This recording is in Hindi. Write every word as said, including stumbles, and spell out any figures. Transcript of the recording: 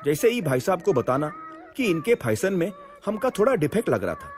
जैसे ही भाई साहब को बताना कि इनके फैशन में हमका थोड़ा डिफेक्ट लग रहा था।